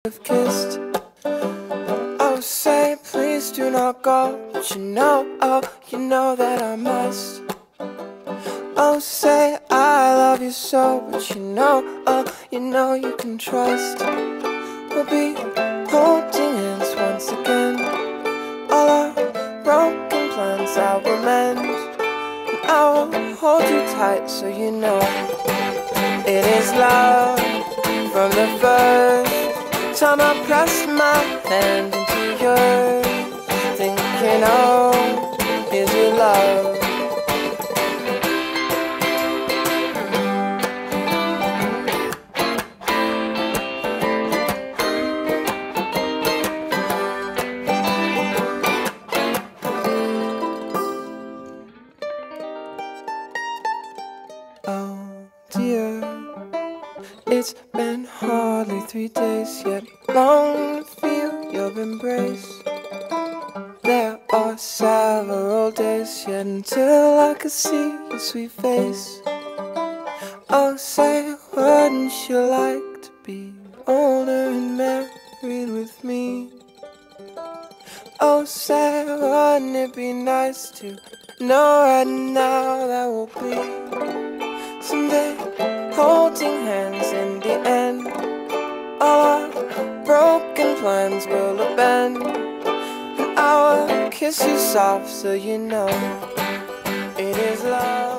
have kissed. Oh, say please do not go, but you know, oh, you know that I must. Oh, say I love you so, but you know, oh, you know you can trust. We'll be holding hands once again. All our broken plans I will mend, and I will hold you tight so you know it is love from the first time I pressed my hand into yours, thinking, oh, is it love? Oh dear, it's been hardly 3 days yet, long to feel your embrace. There are several days yet until I could see your sweet face. Oh, say, wouldn't you like to be older and married with me? Oh, say, wouldn't it be nice to know right now that we'll be someday holding hands in the end. All our broken plans will bend, and I will kiss you soft so you know it is love.